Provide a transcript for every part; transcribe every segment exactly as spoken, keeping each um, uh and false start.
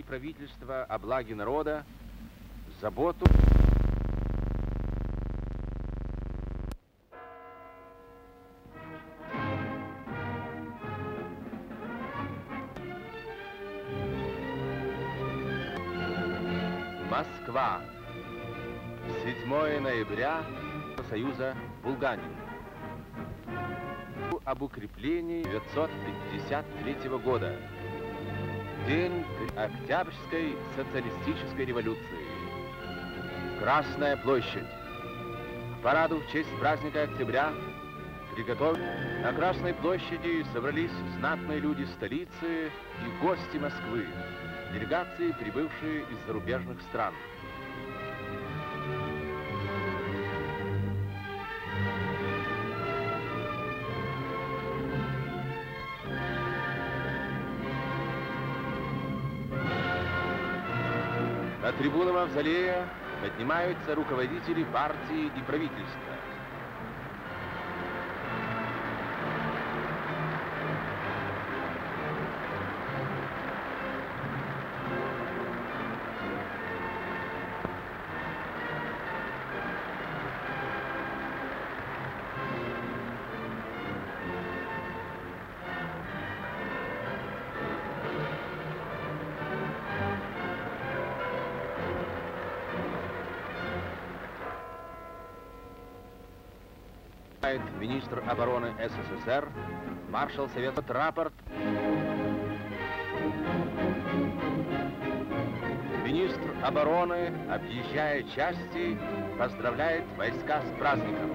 правительства о благе народа, заботу. Москва. седьмое ноября. Союза Булганин. Об укреплении тысяча девятьсот пятьдесят третьего года. День Октябрьской социалистической революции. Красная площадь. К параду в честь праздника октября приготовили. На Красной площади собрались знатные люди столицы и гости Москвы, делегации, прибывшие из зарубежных стран. На трибуну Мавзолея поднимаются руководители партии и правительства. Министр обороны СССР, маршал Совета рапорт. Министр обороны, объезжая части, поздравляет войска с праздником.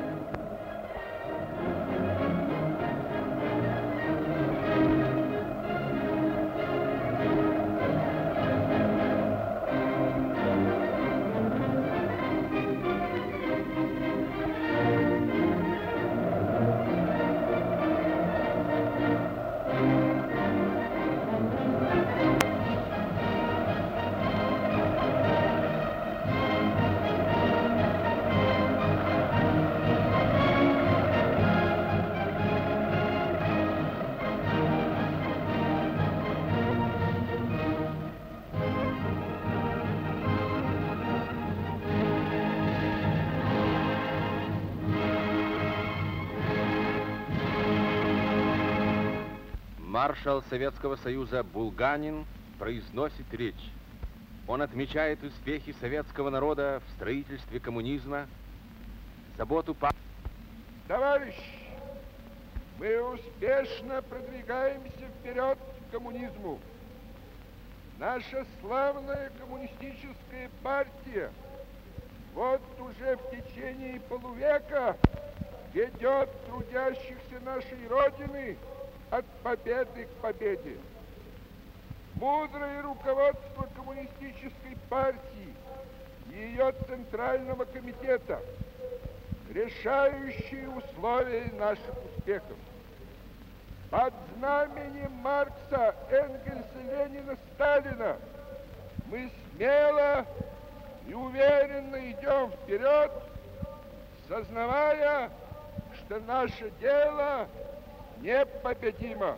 Маршал Советского Союза Булганин произносит речь. Он отмечает успехи советского народа в строительстве коммунизма, заботу по... Товарищи, мы успешно продвигаемся вперед к коммунизму. Наша славная коммунистическая партия вот уже в течение полувека ведет трудящихся нашей Родины от победы к победе. Мудрое руководство коммунистической партии и ее Центрального комитета — решающие условия наших успехов. Под знаменем Маркса, Энгельса, Ленина, Сталина мы смело и уверенно идем вперед, сознавая, что наше дело непобедимо.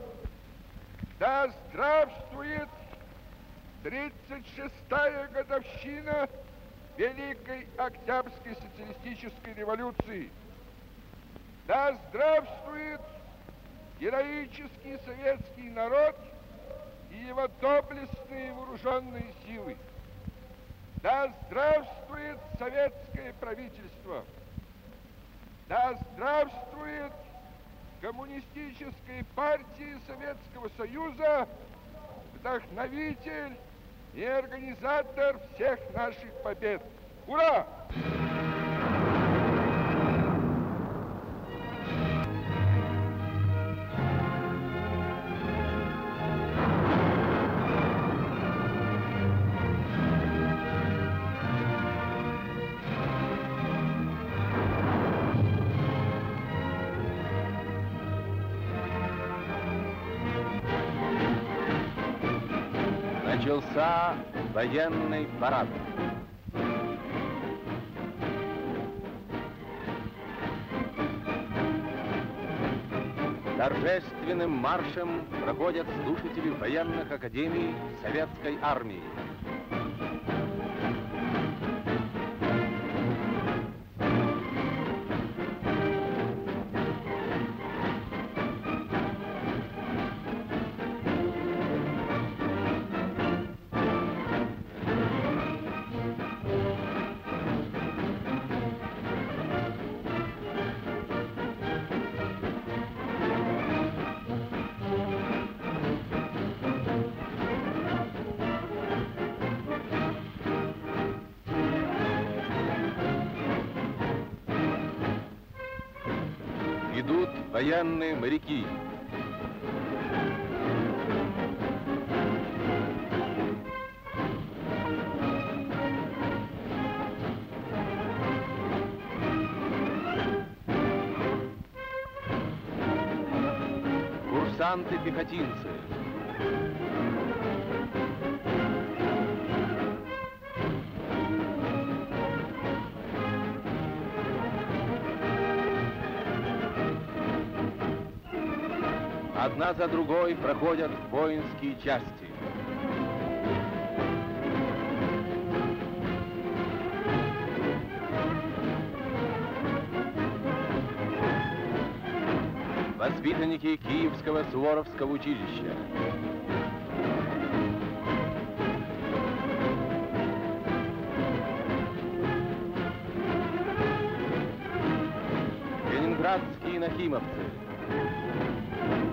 Да здравствует тридцать шестая годовщина Великой Октябрьской социалистической революции. Да здравствует героический советский народ и его доблестные вооруженные силы. Да здравствует советское правительство. Да здравствует Коммунистической партии Советского Союза, вдохновитель и организатор всех наших побед. Ура! Начался военный парад. Торжественным маршем проходят слушатели военных академий Советской армии. Идут военные моряки. Курсанты-пехотинцы. Одна за другой проходят воинские части. Воспитанники Киевского Суворовского училища. Ленинградские нахимовцы.